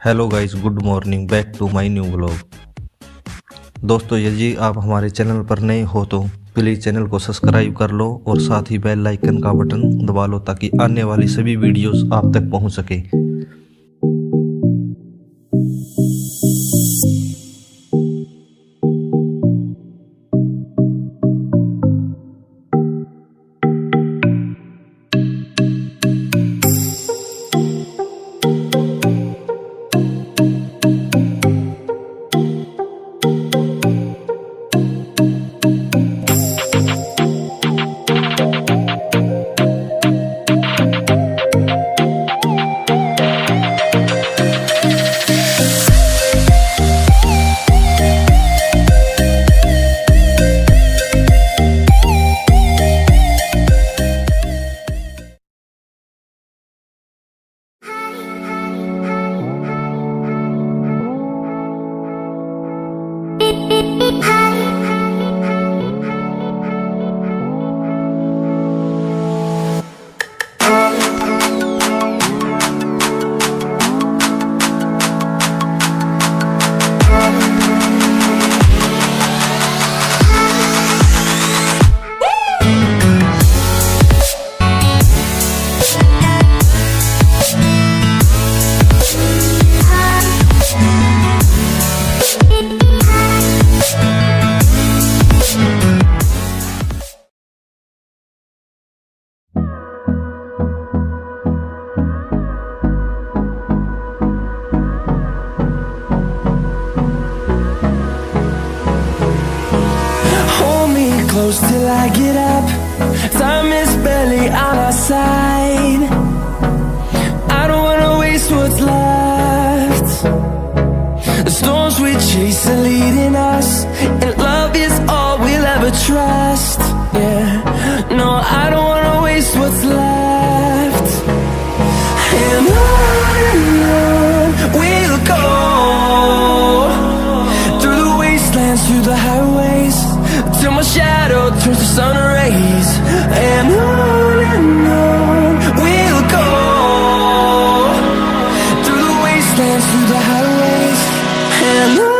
Hello guys, good morning, back to my new blog. दोस्तों, यदि आप हमारे चैनल पर नए हो तो प्लीज़ चैनल को सब्सक्राइब कर लो और साथ ही बेल आइकन का बटन दबा लो ताकि आने वाली सभी वीडियोस आप तक पहुंच सके। Close till I get up. Time is barely on our side. I don't wanna waste what's left. The storms we chase are leading us, and love is all we'll ever trust. Yeah, no, I don't wanna waste what's left. And on we'll go, through the wastelands, through the highways, till my shadow turns to sun rays. And on we'll go, through the wastelands, through the highways, and on we'll go.